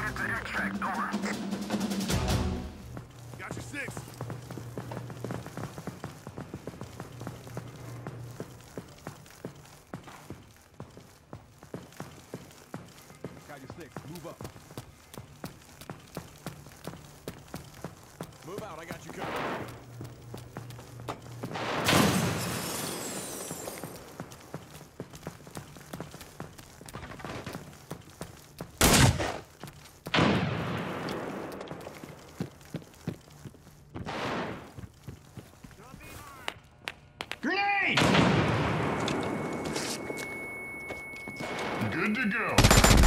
Head to extract. Over. Got your six. Got your six. Move up. Move out. I got you covered. Grenade! Good to go.